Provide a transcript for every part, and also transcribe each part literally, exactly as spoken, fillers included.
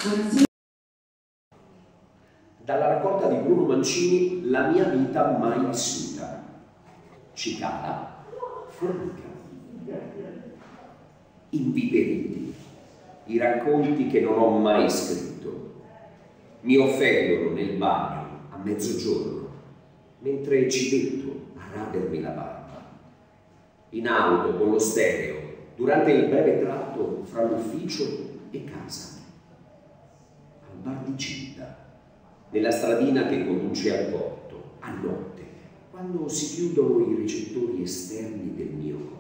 Dalla raccolta di Bruno Mancini, La mia vita mai vissuta. Cicala, formica. Inviperiti, i racconti che non ho mai scritto. Mi offendono nel bagno a mezzogiorno, mentre ci metto a radermi la barba. In auto con lo stereo, durante il breve tratto fra l'ufficio e casa. Al bar di Cinta, nella stradina che conduce al porto, a notte, quando si chiudono i ricettori esterni del mio corpo.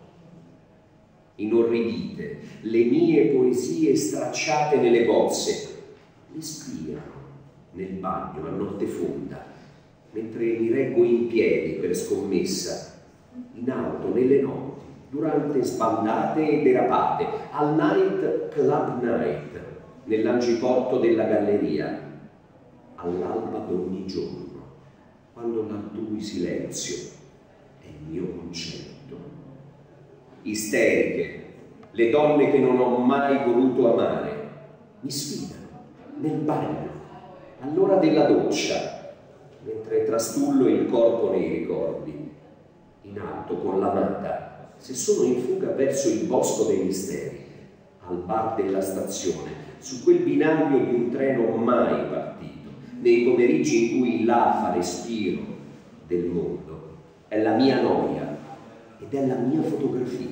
Inorridite, le mie poesie stracciate nelle bozze mi spiano nel bagno a notte fonda, mentre mi reggo in piedi per scommessa, in auto, nelle notti, durante sbandate e derapate, al night club night, nell'angiporto della galleria, all'alba d'ogni giorno, quando l'altrui silenzio è il mio concetto. Isteriche, le donne che non ho mai voluto amare, mi sfidano nel bagno, all'ora della doccia, mentre trastullo il corpo nei ricordi, in alto con l'amata, se sono in fuga verso il bosco dei misteri, al bar della stazione, su quel binario di un treno mai partito, nei pomeriggi in cui là fa respiro del mondo, è la mia noia ed è la mia fotografia.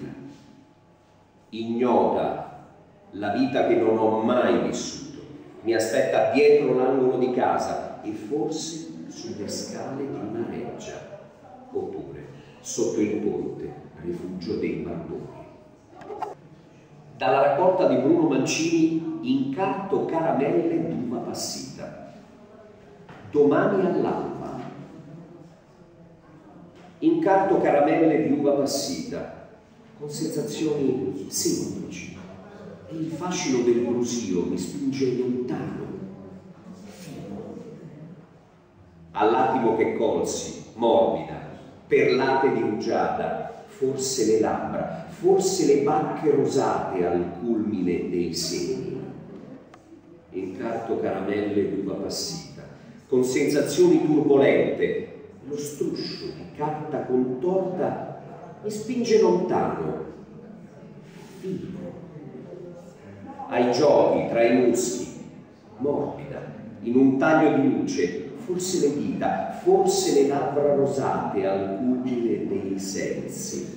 Ignota la vita che non ho mai vissuto, mi aspetta dietro l'angolo di casa e forse sulle scale di una reggia, oppure sotto il ponte, rifugio dei barboni. Dalla raccolta di Bruno Mancini, Incarto caramelle d'uva passita. Domani all'alba. Incarto caramelle di uva passita, con sensazioni semplici, e il fascino del brusio mi spinge lontano, fino. All'attimo che colsi, morbida, perlate di rugiada, forse le labbra, forse le bacche rosate al culmine dei seni. Incarto caramelle d'uva passita, con sensazioni turbolente, lo struscio di carta contorta mi spinge lontano, fino. Ai giochi tra i muschi, morbida, in un taglio di luce, forse le dita, forse le labbra rosate al culmine dei sensi.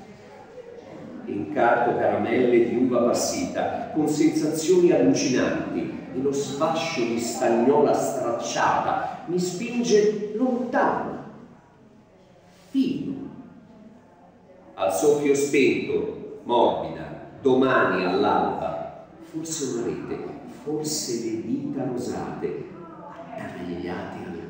Incarto caramelle di uva passita, con sensazioni allucinanti, e lo sfascio di stagnola stracciata mi spinge lontano, fino. Al soffio spento, morbida, domani all'alba, forse una rete, forse le dita rosate, attanagliate al